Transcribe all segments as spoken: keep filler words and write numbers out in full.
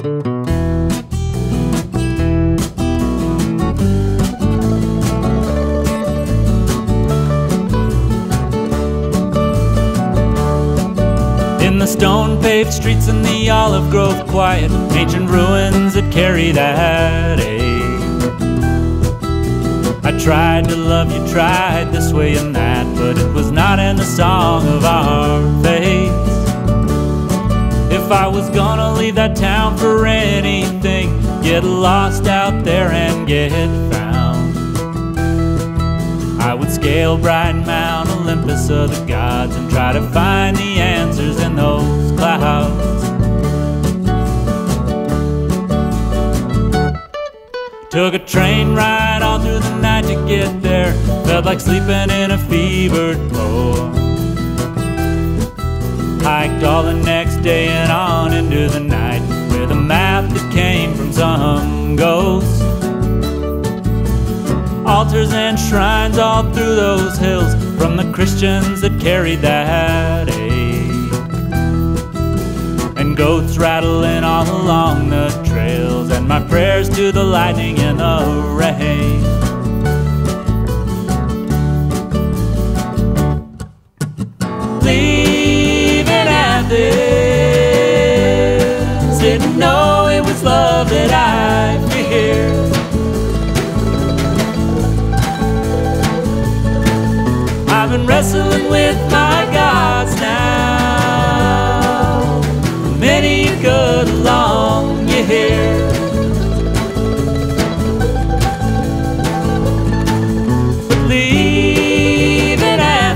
In the stone-paved streets in the olive grove quiet, ancient ruins that carry that age. I tried to love you, tried this way and that, but it was not in the song of our faith. If I was gonna leave that town for anything, get lost out there and get found, I would scale bright Mount Olympus of the gods and try to find the answers in those clouds. Took a train ride all through the night to get there, felt like sleeping in a fevered floor. Hiked all the next day and on into the night with a map that came from some ghost. Altars and shrines all through those hills from the Christians that carried that age, and goats rattling all along the trails, and my prayers to the lightning and the rain. Leaving Athens, didn't know it was love that I feared. I've been wrestling with my gods now many a good long year. But leaving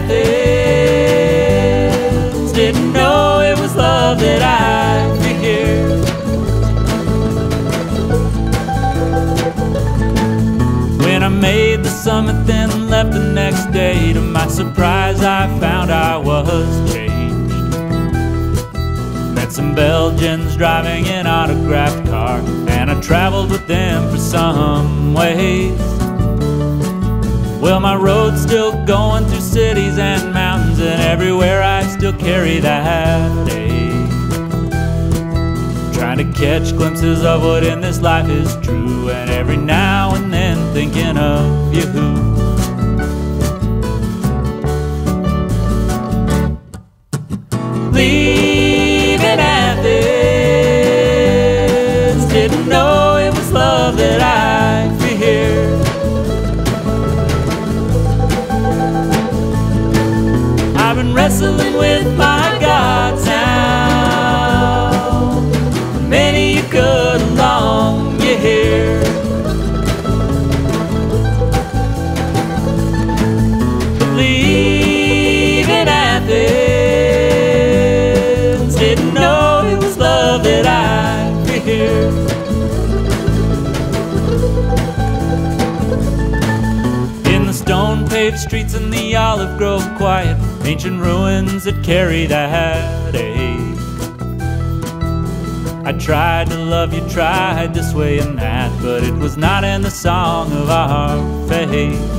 Athens, didn't know it was love that I feared. When I made the summit then left the next day, to my surprise I found I was changed. Met some Belgians driving an autographed car, and I traveled with them for some ways. Well, my road's still going through cities and mountains, and everywhere I still carry that age, trying to catch glimpses of what in this life is true, and every now and then thinking of you. Leaving Athens, didn't know it was love that I feared. I've been wrestling with my gods now many a good long year. Leaving Athens, didn't know it was love that I feared. In the stone-paved streets in the olive grove quiet, ancient ruins that carry that age. I tried to love you, tried this way and that, but it was not in the song of our faith.